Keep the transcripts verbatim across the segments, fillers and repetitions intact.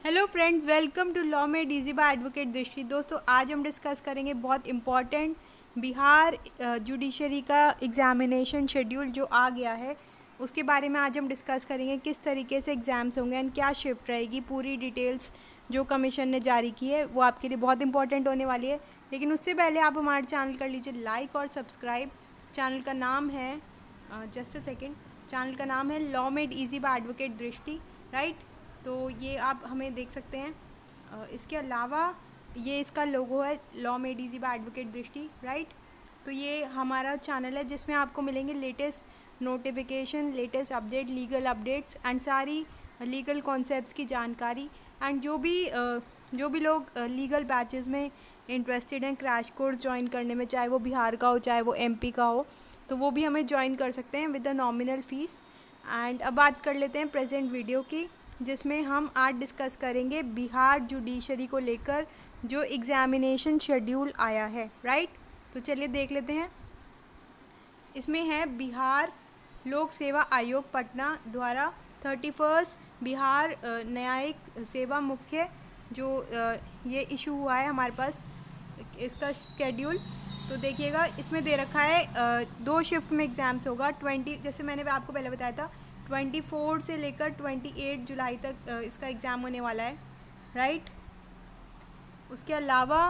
Hello friends, welcome to law made easy by advocate Drishti. दोस्तों, आज हम डिस्कस करेंगे बहुत इम्पॉर्टेंट बिहार जुडिशरी का एग्ज़ामिनेशन शेड्यूल जो आ गया है उसके बारे में आज हम डिस्कस करेंगे। किस तरीके से एग्ज़ाम्स होंगे एंड क्या शिफ्ट रहेगी, पूरी डिटेल्स जो कमीशन ने जारी की है वो आपके लिए बहुत इंपॉर्टेंट होने वाली है। लेकिन उससे पहले आप हमारे चैनल कर लीजिए लाइक और सब्सक्राइब। चैनल का नाम है जस्ट अ सेकेंड चैनल का नाम है law made easy by advocate Drishti, right. तो ये आप हमें देख सकते हैं। इसके अलावा ये इसका लोगो है, law made easy by advocate Drishti, right. तो ये हमारा चैनल है जिसमें आपको मिलेंगे latest notification, latest update, legal updates and सारी लीगल कॉन्सेप्ट्स की जानकारी। एंड जो भी जो भी लोग लीगल बैचेस में इंटरेस्टेड हैं क्रैश कोर्स ज्वाइन करने में, चाहे वो बिहार का हो चाहे वो एमपी का हो, तो वो भी हमें ज्वाइन कर सकते हैं with a nominal fees. And अब बात कर लेते हैं प्रेजेंट वीडियो की, जिसमें हम आज डिस्कस करेंगे बिहार जुडिशरी को लेकर जो एग्ज़ामिनेशन शेड्यूल आया है, राइट। तो चलिए देख लेते हैं। इसमें है बिहार लोक सेवा आयोग पटना द्वारा थर्टी फर्स्ट बिहार न्यायिक सेवा मुख्य जो ये इशू हुआ है हमारे पास इसका स्केड्यूल। तो देखिएगा इसमें दे रखा है दो शिफ्ट में एग्ज़ाम्स होगा। ट्वेंटी जैसे मैंने आपको पहले बताया था चौबीस से लेकर अट्ठाईस जुलाई तक इसका एग्ज़ाम होने वाला है, राइट। उसके अलावा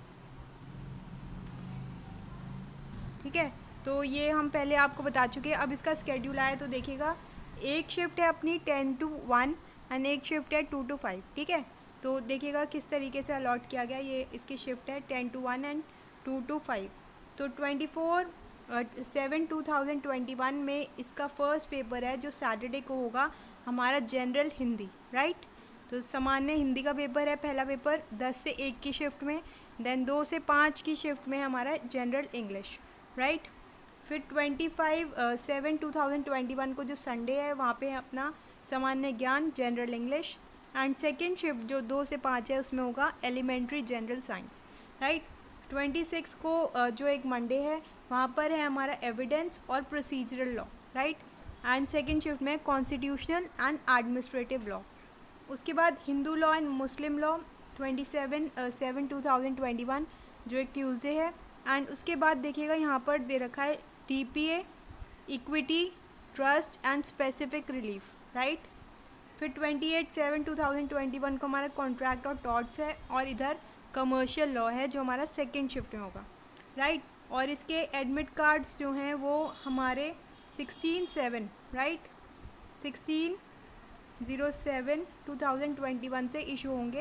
ठीक है, तो ये हम पहले आपको बता चुके हैं। अब इसका स्केड्यूल आया तो देखिएगा, एक शिफ्ट है अपनी टेन टू वन एंड एक शिफ्ट है टू टू फाइव, ठीक है। तो देखिएगा किस तरीके से अलॉट किया गया। ये इसकी शिफ्ट है ten to one and two to five. तो twenty four seven two thousand twenty one में इसका फर्स्ट पेपर है जो सैटरडे को होगा, हमारा जनरल हिंदी, राइट। तो सामान्य हिंदी का पेपर है पहला पेपर दस से एक की शिफ्ट में, देन दो से पाँच की शिफ्ट में हमारा जनरल इंग्लिश, राइट। फिर twenty five seven two thousand twenty one को जो संडे है वहाँ पे अपना सामान्य ज्ञान general English. And second shift जो दो से पाँच है उसमें होगा elementary general science, right. Twenty six को जो एक मंडे है वहाँ पर है हमारा एविडेंस और procedural law, right. And second shift में कॉन्स्टिट्यूशनल एंड एडमिनिस्ट्रेटिव लॉ। उसके बाद Hindu law and Muslim law twenty seven seven two thousand twenty one जो एक ट्यूसडे है। एंड उसके बाद देखिएगा यहाँ पर दे रखा है T P A, equity, trust and specific relief, right. फिर twenty eight seven two thousand twenty one को हमारा कॉन्ट्रैक्ट और टॉर्ट्स है, और इधर कमर्शियल लॉ है जो हमारा सेकेंड शिफ्ट में होगा, राइट। और इसके एडमिट कार्ड्स जो हैं वो हमारे sixteen seven, right, sixteen zero seven two thousand twenty one से इशू होंगे,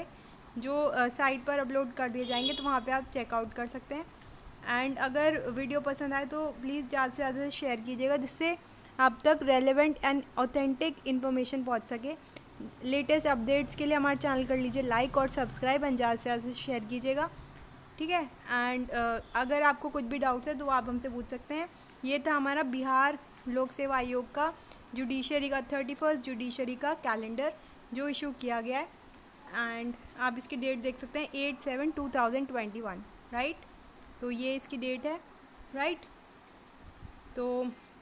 जो साइट पर अपलोड कर दिए जाएंगे, तो वहाँ पे आप चेकआउट कर सकते हैं। एंड अगर वीडियो पसंद आए तो प्लीज़ ज़्यादा से ज़्यादा शेयर कीजिएगा, जिससे आप तक रेलेवेंट एंड ऑथेंटिक इन्फॉर्मेशन पहुँच सके। लेटेस्ट अपडेट्स के लिए हमारे चैनल कर लीजिए लाइक और सब्सक्राइब एंड ज़्यादा से ज़्यादा शेयर कीजिएगा, ठीक है। एंड uh, अगर आपको कुछ भी डाउट्स है तो आप हमसे पूछ सकते हैं। ये था हमारा बिहार लोक सेवा आयोग का जुडिशरी का थर्टी फर्स्ट जुडिशरी का कैलेंडर जो इशू किया गया है। एंड आप इसकी डेट देख सकते हैं eight seven two thousand twenty one, right. तो ये इसकी डेट है, राइट। तो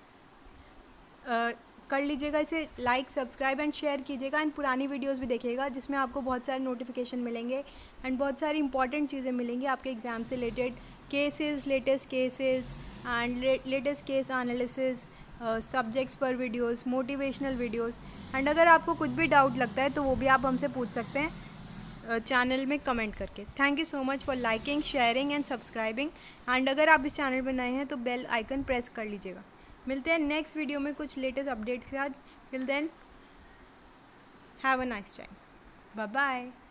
uh, कर लीजिएगा इसे लाइक सब्सक्राइब एंड शेयर कीजिएगा। एंड पुरानी वीडियोस भी देखिएगा जिसमें आपको बहुत सारे नोटिफिकेशन मिलेंगे एंड बहुत सारी इंपॉर्टेंट चीज़ें मिलेंगी आपके एग्ज़ाम से related, cases, latest cases and latest case analysis, subjects पर वीडियोस, मोटिवेशनल वीडियोस। एंड अगर आपको कुछ भी डाउट लगता है तो वो भी आप हमसे पूछ सकते हैं चैनल में कमेंट करके। Thank you so much for liking, sharing and subscribing. And अगर आप इस चैनल पर नए हैं तो बेल आइकन प्रेस कर लीजिएगा। मिलते हैं नेक्स्ट वीडियो में कुछ लेटेस्ट अपडेट्स के साथ। Till then have a nice time, bye bye.